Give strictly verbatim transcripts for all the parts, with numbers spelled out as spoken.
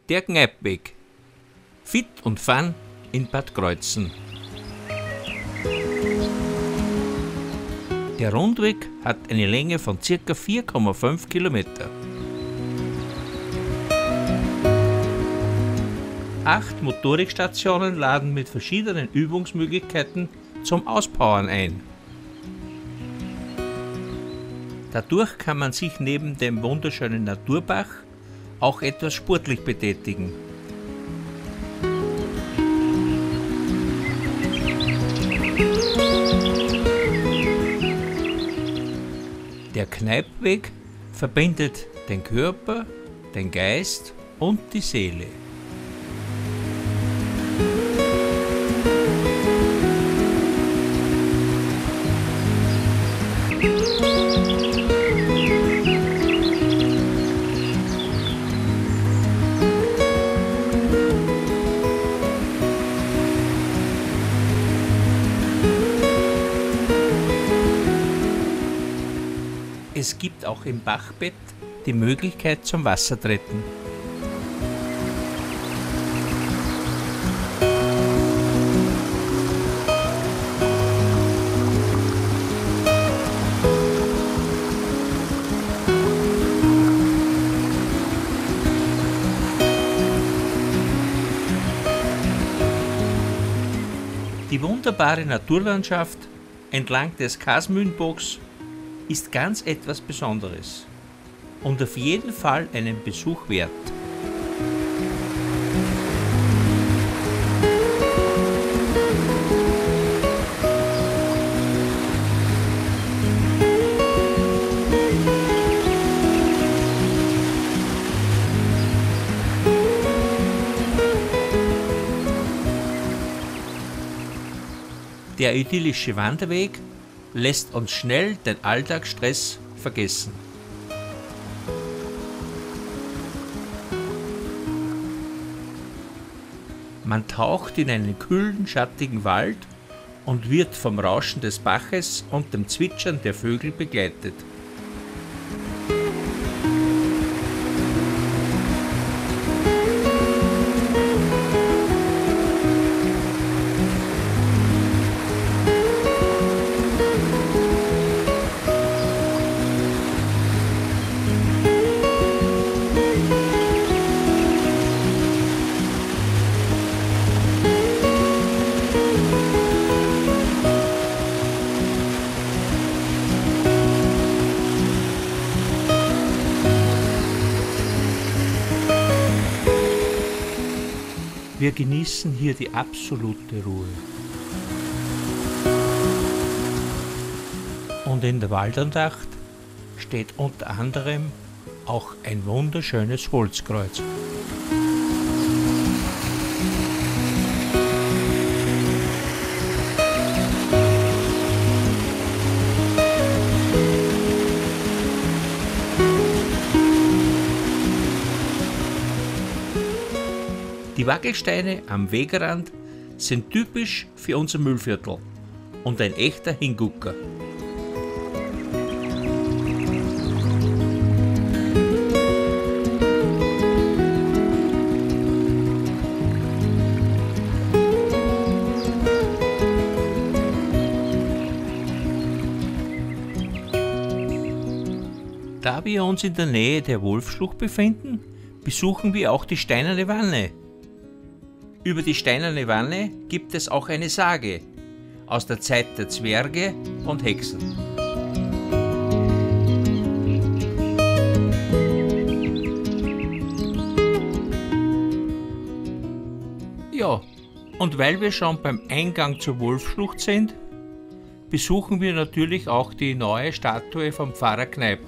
Der Kneippweg. Fit und Fun in Bad Kreuzen. Der Rundweg hat eine Länge von ca. vier Komma fünf Kilometer. Acht Motorikstationen laden mit verschiedenen Übungsmöglichkeiten zum Auspowern ein. Dadurch kann man sich neben dem wunderschönen Naturbach auch etwas sportlich betätigen. Der Kneippweg verbindet den Körper, den Geist und die Seele. Es gibt auch im Bachbett die Möglichkeit zum Wassertreten. Die wunderbare Naturlandschaft entlang des Kasmühlenbogs ist ganz etwas Besonderes und auf jeden Fall einen Besuch wert. Der idyllische Wanderweg lässt uns schnell den Alltagsstress vergessen. Man taucht in einen kühlen, schattigen Wald und wird vom Rauschen des Baches und dem Zwitschern der Vögel begleitet. Wir genießen hier die absolute Ruhe. Und in der Waldandacht steht unter anderem auch ein wunderschönes Holzkreuz. Die Wackelsteine am Wegrand sind typisch für unser Mühlviertel und ein echter Hingucker. Da wir uns in der Nähe der Wolfschlucht befinden, besuchen wir auch die Steinerne Wanne. Über die Steinerne Wanne gibt es auch eine Sage aus der Zeit der Zwerge und Hexen. Ja, und weil wir schon beim Eingang zur Wolfschlucht sind, besuchen wir natürlich auch die neue Statue vom Pfarrer Kneipp.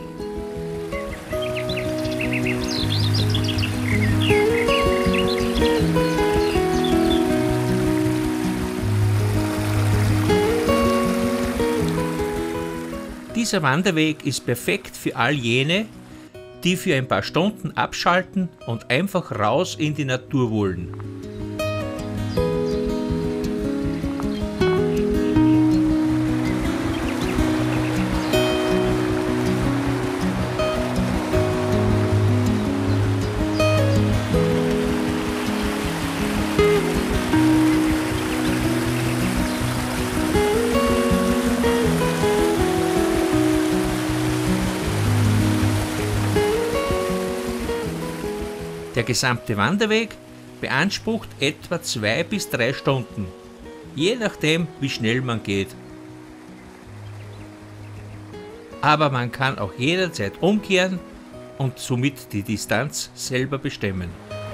Dieser Wanderweg ist perfekt für all jene, die für ein paar Stunden abschalten und einfach raus in die Natur wollen. Der gesamte Wanderweg beansprucht etwa zwei bis drei Stunden, je nachdem, wie schnell man geht. Aber man kann auch jederzeit umkehren und somit die Distanz selber bestimmen.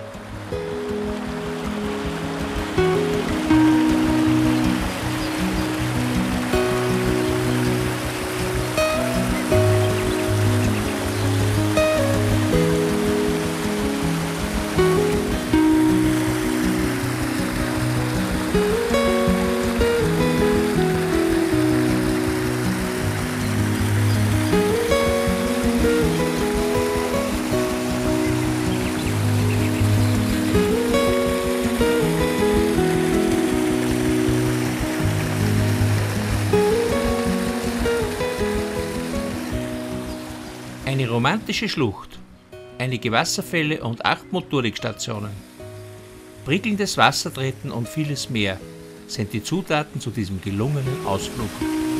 Eine romantische Schlucht, einige Wasserfälle und acht Motorwegstationen. Prickelndes Wassertreten und vieles mehr sind die Zutaten zu diesem gelungenen Ausflug.